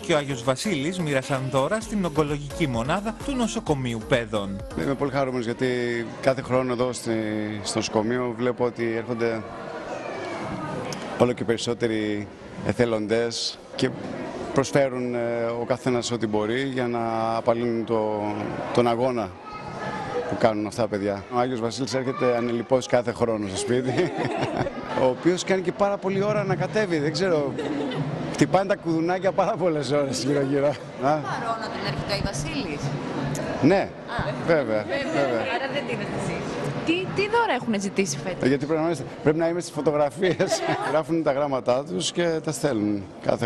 και ο Άγιος Βασίλης μοίρασαν δώρα στην ογκολογική μονάδα του νοσοκομείου Πέδων. Είμαι πολύ χαρούμενος γιατί κάθε χρόνο εδώ στο νοσοκομείο βλέπω ότι έρχονται όλο και περισσότεροι εθελοντές και προσφέρουν ο καθένας ό,τι μπορεί για να απαλύνουν τον αγώνα που κάνουν αυτά τα παιδιά. Ο Άγιος Βασίλης έρχεται ανελιπώς κάθε χρόνο στο σπίτι, ο οποίος κάνει και πάρα πολλή ώρα να κατέβει, δεν ξέρω, χτυπάνε τα κουδουνάκια πάρα πολλές ώρες γύρω-γύρω. Παρόν όταν έρχεται ο Άγιος Βασίλης. Ναι, βέβαια. Άρα δεν δίνετε εσείς. Τι δώρα έχουν ζητήσει φέτος? Γιατί πρέπει να είμαι στις φωτογραφίες, γράφουν τα γράμματά τους και τα στέλνουν κάθε